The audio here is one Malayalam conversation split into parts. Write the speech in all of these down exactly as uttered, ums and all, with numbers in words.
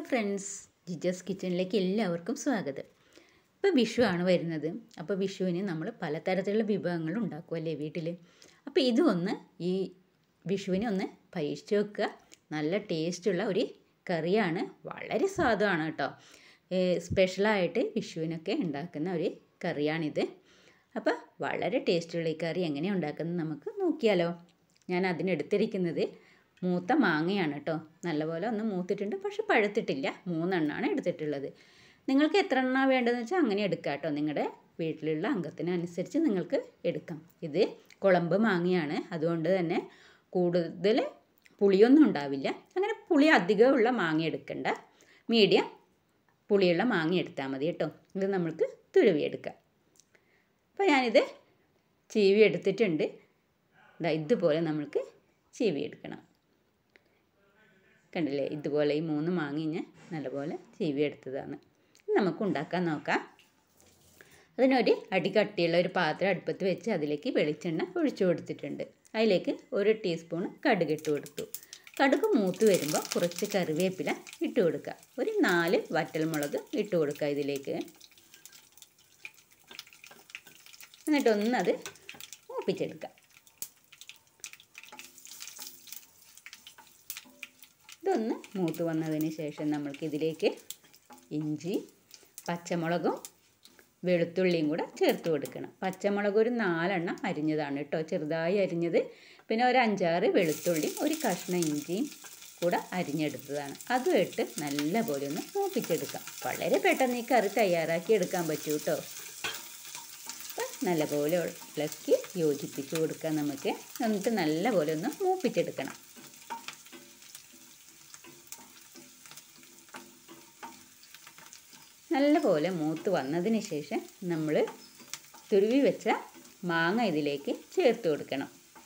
ഫ്രണ്ട്സ്, ജിജസ് കിച്ചണിലേക്ക് എല്ലാവർക്കും സ്വാഗതം. ഇപ്പോൾ വിഷു ആണ് വരുന്നത്. അപ്പോൾ വിഷുവിന് നമ്മൾ പലതരത്തിലുള്ള വിഭവങ്ങൾ ഉണ്ടാക്കുമല്ലേ വീട്ടിൽ. അപ്പോൾ ഇതൊന്ന് ഈ വിഷുവിന് ഒന്ന് പരീക്ഷിച്ച് വെക്കുക. നല്ല ടേസ്റ്റുള്ള ഒരു കറിയാണ്, വളരെ സ്വാദമാണ് കേട്ടോ. സ്പെഷ്യലായിട്ട് വിഷുവിനൊക്കെ ഉണ്ടാക്കുന്ന ഒരു കറിയാണിത്. അപ്പോൾ വളരെ ടേസ്റ്റുള്ള ഈ കറി എങ്ങനെയാണ് ഉണ്ടാക്കുന്നത് നമുക്ക് നോക്കിയാലോ. ഞാൻ അതിനെടുത്തിരിക്കുന്നത് മൂത്ത മാങ്ങയാണ് കേട്ടോ. നല്ലപോലെ ഒന്ന് മൂത്തിട്ടുണ്ട്, പക്ഷെ പഴുത്തിട്ടില്ല. മൂന്നെണ്ണമാണ് എടുത്തിട്ടുള്ളത്. നിങ്ങൾക്ക് എത്ര എണ്ണ വേണ്ടതെന്ന് വെച്ചാൽ അങ്ങനെ എടുക്കാം കേട്ടോ. നിങ്ങളുടെ വീട്ടിലുള്ള അംഗത്തിനനുസരിച്ച് നിങ്ങൾക്ക് എടുക്കാം. ഇത് കുളമ്പ് മാങ്ങയാണ്, അതുകൊണ്ട് തന്നെ കൂടുതൽ പുളിയൊന്നും ഉണ്ടാവില്ല. അങ്ങനെ പുളി അധികമുള്ള മാങ്ങ എടുക്കണ്ട, മീഡിയം പുളിയുള്ള മാങ്ങ എടുത്താൽ മതി കേട്ടോ. ഇത് നമ്മൾക്ക് തുരുവിയെടുക്കാം. അപ്പോൾ ഞാനിത് ചീവി എടുത്തിട്ടുണ്ട്. ഇതുപോലെ നമ്മൾക്ക് ചീവി എടുക്കണം. കണ്ടില്ലേ, ഇതുപോലെ ഈ മൂന്ന് മാങ്ങ നല്ലപോലെ ചീവി എടുത്തതാണ്. നമുക്ക് ഉണ്ടാക്കാൻ നോക്കാം. അതിനൊരു അടി കട്ടിയുള്ള ഒരു പാത്രം അടുപ്പത്ത് വെച്ച് അതിലേക്ക് വെളിച്ചെണ്ണ ഒഴിച്ചു കൊടുത്തിട്ടുണ്ട്. അതിലേക്ക് ഒരു ടീസ്പൂൺ കടുക് ഇട്ട് കൊടുത്തു. കടുക് മൂത്ത് വരുമ്പോൾ കുറച്ച് കറിവേപ്പില ഇട്ട് കൊടുക്കുക. ഒരു നാല് വറ്റൽമുളക് ഇട്ട് കൊടുക്കുക ഇതിലേക്ക്. എന്നിട്ടൊന്നത് മൂപ്പിച്ചെടുക്കുക. ഇതൊന്ന് മൂത്ത് വന്നതിന് ശേഷം നമ്മൾക്ക് ഇതിലേക്ക് ഇഞ്ചി, പച്ചമുളകും വെളുത്തുള്ളിയും കൂടെ ചേർത്ത് കൊടുക്കണം. പച്ചമുളക് ഒരു നാലെണ്ണം അരിഞ്ഞതാണ് കേട്ടോ, ചെറുതായി അരിഞ്ഞത്. പിന്നെ ഒരു അഞ്ചാറ് വെളുത്തുള്ളി, ഒരു കഷ്ണം ഇഞ്ചിയും കൂടെ അരിഞ്ഞെടുത്തതാണ്. അതും ഇട്ട് നല്ലപോലെ ഒന്ന് മൂപ്പിച്ചെടുക്കാം. വളരെ പെട്ടെന്ന് ഈ കറി തയ്യാറാക്കി എടുക്കാൻ പറ്റൂ കേട്ടോ. അപ്പം നല്ലപോലെ ഇളക്കി യോജിപ്പിച്ച് കൊടുക്കാം നമുക്ക്. എന്നിട്ട് നല്ലപോലെ ഒന്ന് മൂപ്പിച്ചെടുക്കണം. നല്ലപോലെ മൂത്ത് വന്നതിന് ശേഷം നമ്മൾ തുരുവി വെച്ച മാങ്ങ ഇതിലേക്ക് ചേർത്ത് കൊടുക്കണം.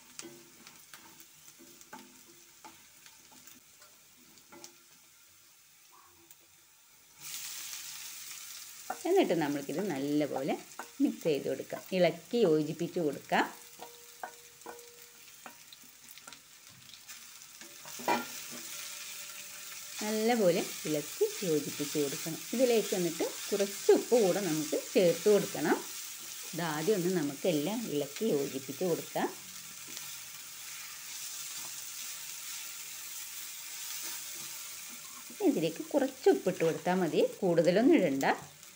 എന്നിട്ട് നമ്മൾക്കിത് നല്ലപോലെ മിക്സ് ചെയ്ത് കൊടുക്കാം, ഇളക്കി യോജിപ്പിച്ച് കൊടുക്കാം. നല്ലപോലെ ഇളക്കി യോജിപ്പിച്ച് കൊടുക്കണം. ഇതിലേക്ക് വന്നിട്ട് കുറച്ച് ഉപ്പ് കൂടെ നമുക്ക് ചേർത്ത് കൊടുക്കണം. ഇതാദ്യം ഒന്ന് നമുക്കെല്ലാം ഇളക്കി യോജിപ്പിച്ച് കൊടുക്കാം. ഇതിലേക്ക് കുറച്ച് ഉപ്പിട്ട് കൊടുത്താൽ മതി, കൂടുതലൊന്നും ഇടണ്ട.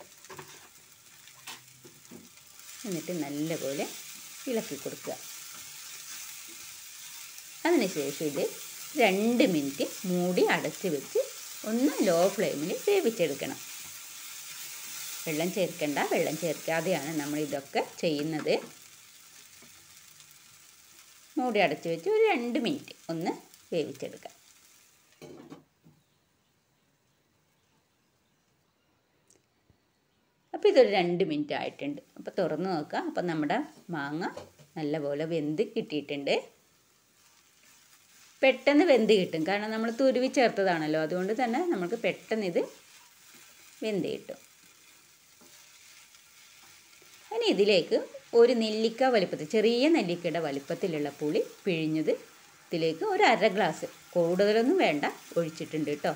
എന്നിട്ട് നല്ലപോലെ ഇളക്കി കൊടുക്കുക. അതിനുശേഷം ഇത് രണ്ട് മിനിറ്റ് മൂടി അടച്ച് വെച്ച് ഒന്ന് ലോ ഫ്ലെയിമിൽ വേവിച്ചെടുക്കണം. വെള്ളം ചേർക്കണ്ട, വെള്ളം ചേർക്കാതെയാണ് നമ്മൾ ഇതൊക്കെ ചെയ്യുന്നത്. മൂടി അടച്ച് വെച്ച് ഒരു രണ്ട് മിനിറ്റ് ഒന്ന് വേവിച്ചെടുക്കാം. അപ്പോൾ ഇതൊരു രണ്ട് മിനിറ്റ് ആയിട്ടുണ്ട്. അപ്പോൾ തുറന്ന് നോക്കാം. അപ്പോൾ നമ്മുടെ മാങ്ങ നല്ലപോലെ വെന്ത് കിട്ടിയിട്ടുണ്ട്. പെട്ടെന്ന് വെന്ത് കിട്ടും, കാരണം നമ്മൾ തുരുവി ചേർത്തതാണല്ലോ. അതുകൊണ്ട് തന്നെ നമുക്ക് പെട്ടെന്ന് ഇത് വെന്ത് കിട്ടും. ഇനി ഇതിലേക്ക് ഒരു നെല്ലിക്ക വലിപ്പത്തിൽ, ചെറിയ നെല്ലിക്കയുടെ വലിപ്പത്തിലുള്ള പുളി പിഴിഞ്ഞത് ഇതിലേക്ക് ഒരു അര ഗ്ലാസ്, കൂടുതലൊന്നും വേണ്ട, ഒഴിച്ചിട്ടുണ്ട് കേട്ടോ.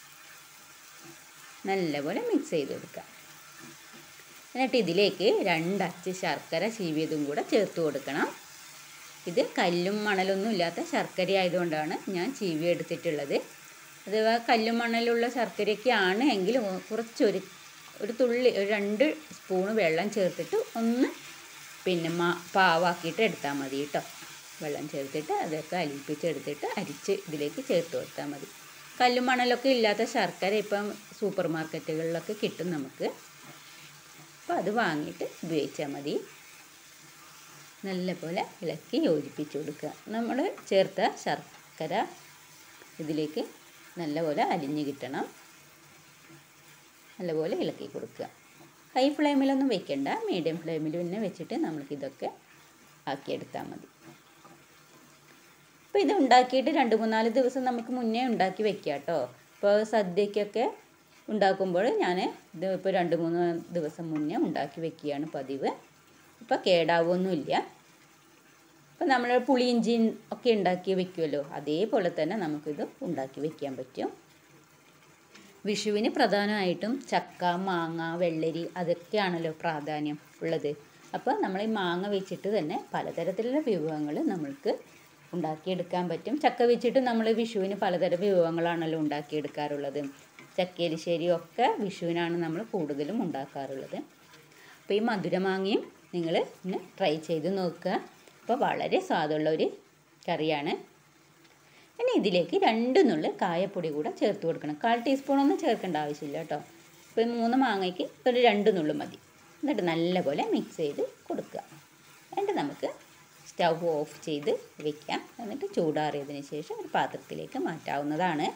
നല്ലപോലെ മിക്സ് ചെയ്ത് കൊടുക്കുക. എന്നിട്ട് ഇതിലേക്ക് രണ്ടച്ച് ശർക്കര ചീവിയതും കൂടെ ചേർത്ത് കൊടുക്കണം. ഇത് കല്ലും മണലൊന്നും ഇല്ലാത്ത ശർക്കര ആയതുകൊണ്ടാണ് ഞാൻ ചീവി എടുത്തിട്ടുള്ളത്. അഥവാ കല്ലും മണലുള്ള ശർക്കരയൊക്കെ ആണ് എങ്കിൽ കുറച്ചൊരു ഒരു തുള്ളി ഒരു രണ്ട് സ്പൂണ് വെള്ളം ചേർത്തിട്ട് ഒന്ന് പിന്നെ മാ പാവാക്കിയിട്ട് എടുത്താൽ മതി കേട്ടോ. വെള്ളം ചേർത്തിട്ട് അതൊക്കെ അലിയിപ്പിച്ചെടുത്തിട്ട് അരിച്ച് ഇതിലേക്ക് ചേർത്ത് കൊടുത്താൽ മതി. കല്ലും മണലൊക്കെ ഇല്ലാത്ത ശർക്കര ഇപ്പം സൂപ്പർ മാർക്കറ്റുകളിലൊക്കെ കിട്ടും നമുക്ക്. അപ്പോൾ അത് വാങ്ങിയിട്ട് ഉപയോഗിച്ചാൽ മതി. നല്ലപോലെ ഇളക്കി യോജിപ്പിച്ച് കൊടുക്കുക. നമ്മൾ ചേർത്ത ശർക്കര ഇതിലേക്ക് നല്ലപോലെ അലിഞ്ഞ് കിട്ടണം. നല്ലപോലെ ഇളക്കി കൊടുക്കുക. ഹൈ ഫ്ലെയിമിലൊന്നും വെക്കണ്ട, മീഡിയം ഫ്ലെയിമിൽ തന്നെ വെച്ചിട്ട് നമുക്കിതൊക്കെ ആക്കിയെടുത്താൽ മതി. അപ്പോൾ ഇത് ഉണ്ടാക്കിയിട്ട് രണ്ട് മൂന്നാല് ദിവസം നമുക്ക് മുന്നേ ഉണ്ടാക്കി വെക്കാം കേട്ടോ. ഇപ്പോൾ സദ്യക്കൊക്കെ ഉണ്ടാക്കുമ്പോൾ ഞാൻ ഇത് ഇപ്പോൾ രണ്ട് മൂന്ന് ദിവസം മുന്നേ ഉണ്ടാക്കി വെക്കുകയാണ് പതിവ്. ഇപ്പോൾ കേടാവൊന്നുമില്ല. അപ്പോൾ നമ്മൾ പുളിയിഞ്ചി ഒക്കെ ഉണ്ടാക്കി വെക്കുമല്ലോ, അതേപോലെ തന്നെ നമുക്കിത് ഉണ്ടാക്കി വെക്കാൻ പറ്റും. വിഷുവിന് പ്രധാനമായിട്ടും ചക്ക, മാങ്ങ, വെള്ളരി അതൊക്കെയാണല്ലോ പ്രാധാന്യം ഉള്ളത്. അപ്പോൾ നമ്മൾ ഈ മാങ്ങ വെച്ചിട്ട് തന്നെ പലതരത്തിലുള്ള വിഭവങ്ങൾ നമ്മൾക്ക് ഉണ്ടാക്കിയെടുക്കാൻ പറ്റും. ചക്ക വെച്ചിട്ട് നമ്മൾ വിഷുവിന് പലതരം വിഭവങ്ങളാണല്ലോ ഉണ്ടാക്കിയെടുക്കാറുള്ളത്. ചക്കയെരിശ്ശേരി ഒക്കെ വിഷുവിനാണ് നമ്മൾ കൂടുതലും ഉണ്ടാക്കാറുള്ളത്. അപ്പോൾ ഈ മധുരമാങ്ങയും നിങ്ങൾ ഒന്ന് ട്രൈ ചെയ്ത് നോക്കുക. അപ്പോൾ വളരെ സ്വാദുള്ള ഒരു കറിയാണ്. ഇനി ഇതിലേക്ക് രണ്ട് നുള്ളി കായപ്പൊടി കൂടെ ചേർത്ത് കൊടുക്കണം. കാൽ ടീസ്പൂണൊന്നും ചേർക്കേണ്ട ആവശ്യമില്ല കേട്ടോ. ഇപ്പോൾ മൂന്ന് മാങ്ങയ്ക്ക് ഒരു രണ്ട് നുള്ളി മതി. എന്നിട്ട് നല്ലപോലെ മിക്സ് ചെയ്ത് കൊടുക്കുക. എന്നിട്ട് നമുക്ക് സ്റ്റവ് ഓഫ് ചെയ്ത് വെക്കാം. എന്നിട്ട് ചൂടാറിയതിന് ശേഷം ഒരു പാത്രത്തിലേക്ക് മാറ്റാവുന്നതാണ്.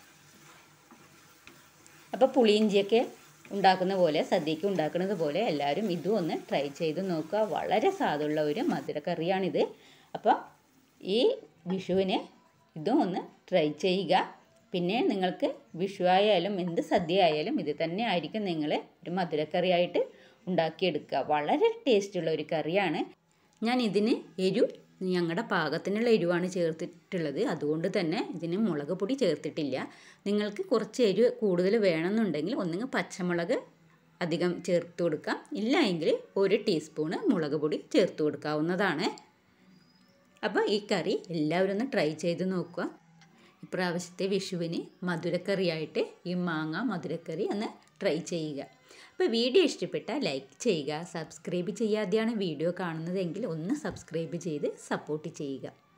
അപ്പോൾ പുളിയിഞ്ചിയൊക്കെ ഉണ്ടാക്കുന്ന പോലെ, സദ്യയ്ക്ക് ഉണ്ടാക്കുന്നത് പോലെ എല്ലാവരും ഇതും ഒന്ന് ട്രൈ ചെയ്ത് നോക്കുക. വളരെ സ്വാദുള്ള ഒരു മധുരക്കറിയാണിത്. അപ്പോൾ ഈ വിഷുവിന് ഇതും ഒന്ന് ട്രൈ ചെയ്യുക. പിന്നെ നിങ്ങൾക്ക് വിഷു ആയാലും എന്ത് സദ്യ ആയാലും ഇത് തന്നെ ആയിരിക്കും നിങ്ങൾ ഒരു മധുരക്കറിയായിട്ട് ഉണ്ടാക്കിയെടുക്കുക. വളരെ ടേസ്റ്റുള്ള ഒരു കറിയാണ്. ഞാൻ ഇതിന് എരിവ് ഞങ്ങളുടെ പാകത്തിനുള്ള എരിവാണ് ചേർത്തിട്ടുള്ളത്. അതുകൊണ്ട് തന്നെ ഇതിന് മുളക് പൊടി ചേർത്തിട്ടില്ല. നിങ്ങൾക്ക് കുറച്ച് എരിവ് കൂടുതൽ വേണമെന്നുണ്ടെങ്കിൽ ഒന്നുകിൽ പച്ചമുളക് അധികം ചേർത്ത് കൊടുക്കാം, ഇല്ല എങ്കിൽ ഒരു ടീസ്പൂണ് മുളക് പൊടി ചേർത്ത് കൊടുക്കാവുന്നതാണ്. അപ്പോൾ ഈ കറി എല്ലാവരും ഒന്ന് ട്രൈ ചെയ്ത് നോക്കുക. ഇപ്രാവശ്യത്തെ വിഷുവിന് മധുരക്കറിയായിട്ട് ഈ മാങ്ങ മധുരക്കറി ഒന്ന് ട്രൈ ചെയ്യുക. അപ്പോൾ വീഡിയോ ഇഷ്ടപ്പെട്ടാൽ ലൈക്ക് ചെയ്യുക. സബ്സ്ക്രൈബ് ചെയ്യാതെയാണ് വീഡിയോ കാണുന്നതെങ്കിൽ ഒന്ന് സബ്സ്ക്രൈബ് ചെയ്ത് സപ്പോർട്ട് ചെയ്യുക.